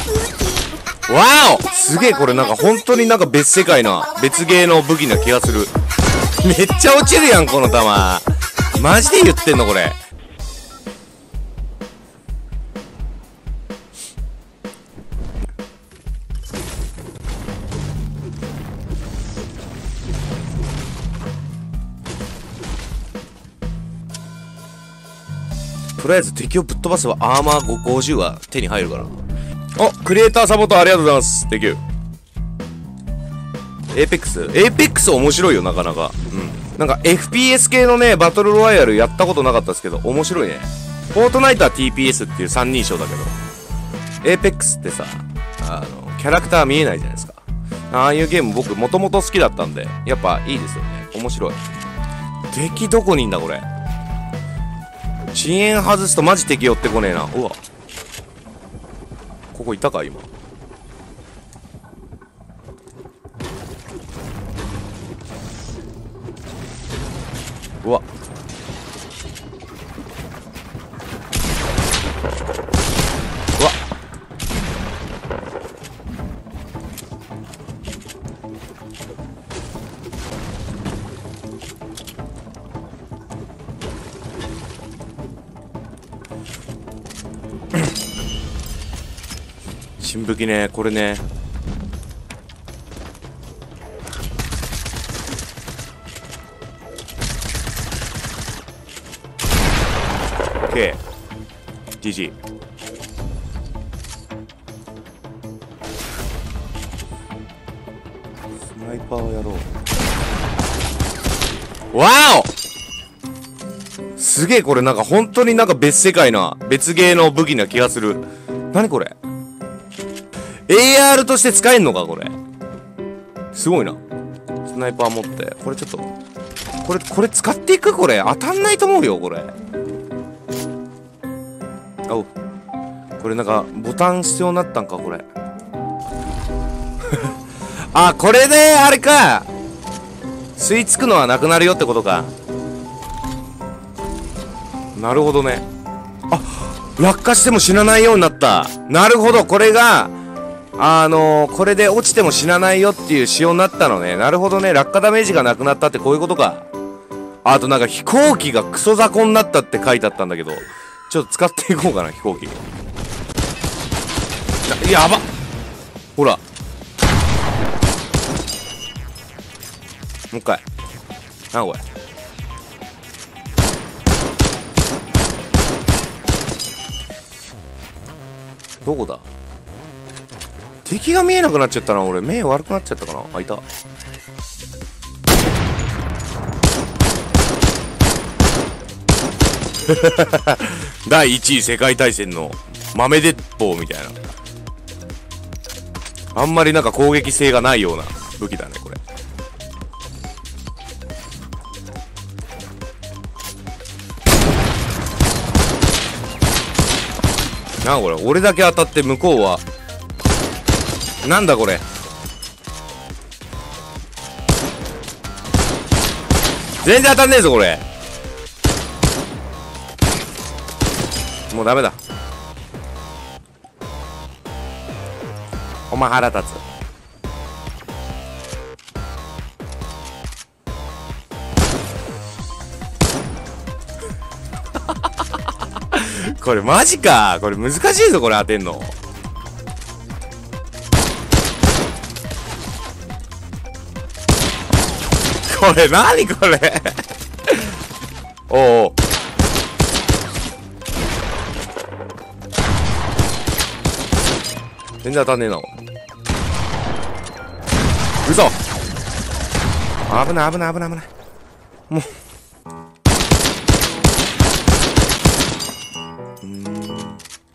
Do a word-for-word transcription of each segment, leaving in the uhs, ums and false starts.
わお、すげえ。これなんか本当になんか別世界な別ゲーの武器な気がする。めっちゃ落ちるやんこの弾。マジで言ってんのこれ。とりあえず敵をぶっ飛ばせばアーマーごじゅうは手に入るから。あ、クリエイターサポートありがとうございます。Thank you。エーペックスエーペックス面白いよ、なかなか。うん。なんか エフピーエス 系のね、バトルロワイヤルやったことなかったですけど、面白いね。フォートナイトは ティーピーエス っていう三人称だけど、エーペックスってさ、あの、キャラクター見えないじゃないですか。ああいうゲーム僕もともと好きだったんで、やっぱいいですよね。面白い。敵どこにいんだこれ。遅延外すとマジ敵寄ってこねえな。うわ、ここいたか今。うわ、うわ、新武器ね、これね。オッケー、ジージー。スナイパーをやろう。わお、すげえ。これなんか本当になんか別世界な別ゲーの武器な気がする。何これ。エーアール として使えんのかこれ。すごいな。スナイパー持って、これちょっと、これ、これ使っていく。これ当たんないと思うよこれ。おう、これなんかボタン必要になったんかこれ。あ、これであれか、吸い付くのはなくなるよってことか。なるほどね。あ、落下しても死なないようになった。なるほど、これがあのー、これで落ちても死なないよっていう仕様になったのね。なるほどね。落下ダメージがなくなったってこういうことか。あとなんか飛行機がクソ雑魚になったって書いてあったんだけど、ちょっと使っていこうかな、飛行機。やばっ、ほら、もう一回。なこれ。どこだ。敵が見えなくなっちゃったな。俺目悪くなっちゃったかな。あ、いた。だいいちい世界大戦の豆鉄砲みたいな。あんまりなんか攻撃性がないような武器だねこれ。なあこれ、俺だけ当たって向こうはなんだこれ。全然当たんねえぞこれ。もうダメだ。お前腹立つ。これマジか。これ難しいぞこれ当てんの。これ何これ。おうおう、全然当たんねえな。嘘。危ない危ない危ない危ない。もううーん、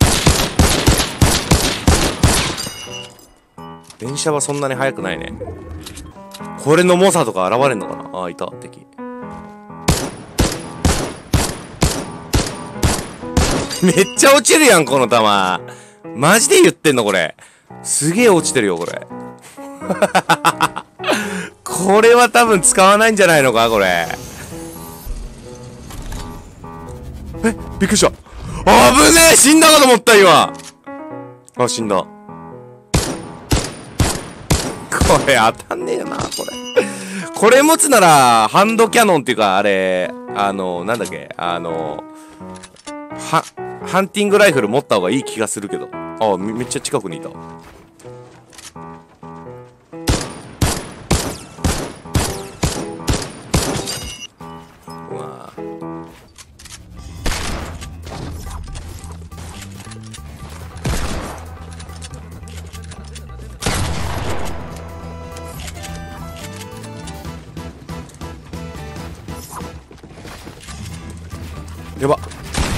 電車はそんなに速くないね。これの猛者とか現れんのかな。ああ、いた敵。めっちゃ落ちるやんこの弾。マジで言ってんのこれ。すげえ落ちてるよこれ。これは多分使わないんじゃないのかこれ。え、びっくりした。危ねえ、死んだかと思った今。あ、死んだ。 れ当たんねえよな、これ。これ持つなら、ハンドキャノンっていうか、あれ、あの、なんだっけ、あの、は、ハンティングライフル持った方がいい気がするけど。あ、め、めっちゃ近くにいた。うわやば。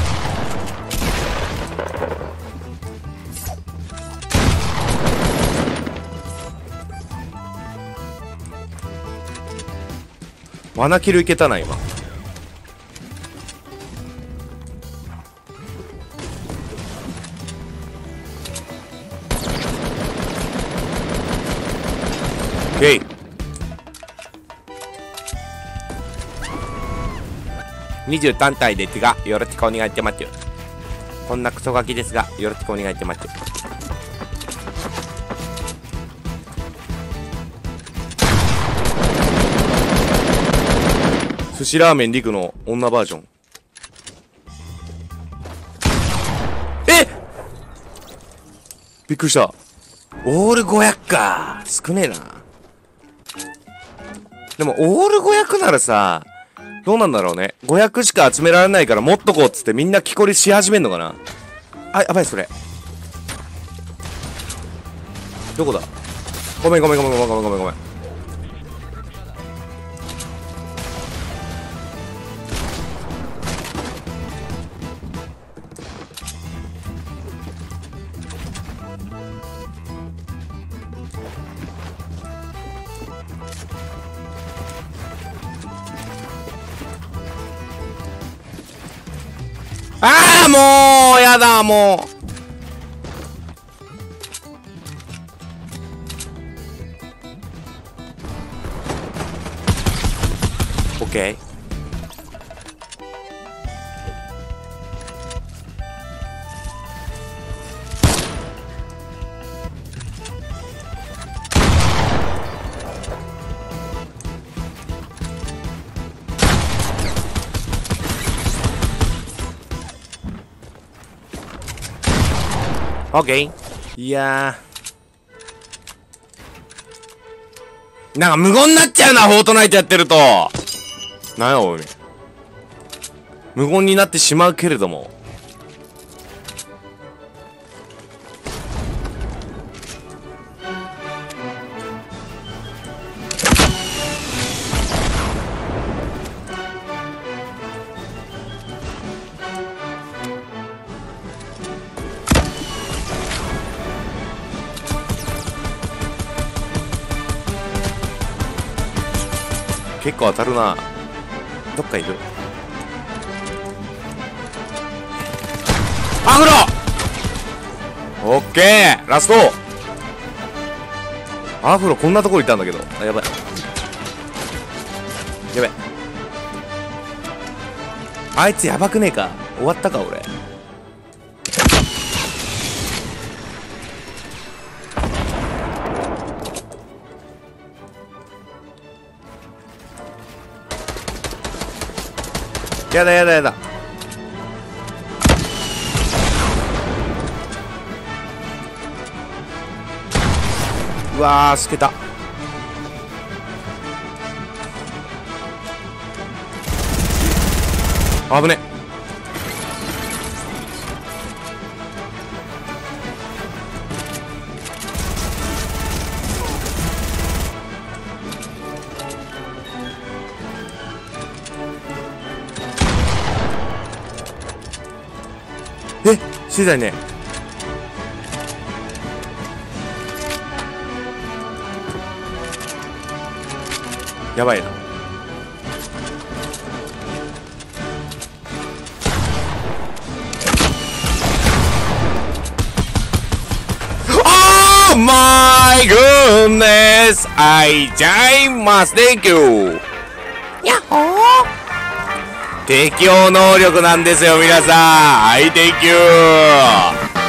罠キルいけたな今。オッケー。にじゅう単体ですがよろしくお願いします。こんなクソガキですがよろしくお願いします。寿司ラーメンリクの女バージョン。え、びっくりした。オールごひゃくか。少ねえな。でもオールごひゃくならさ、どうなんだろうね。ごひゃくしか集められないから持っとこうっつってみんな木こりし始めんのかな。あ、やばいそれ。どこだ。ごめんごめんごめんごめんごめんごめんごめん。ああもうやだもう。オッケー。オッケー。いやー、なんか無言になっちゃうな、フォートナイトやってると。なんやおい、無言になってしまうけれども。結構当たるな。どっかいる。アフロ。オッケー、ラスト。アフロこんなところいたんだけど。あ、やばいやばい。あいつやばくねえか。終わったか俺。やだやだやだ。うわー、透けた。危ね。え、死罪ね。やばいな。Oh my goodness! 開いちゃいます。Thank you! やっほー。適応能力なんですよ皆さん。はい、Thank you!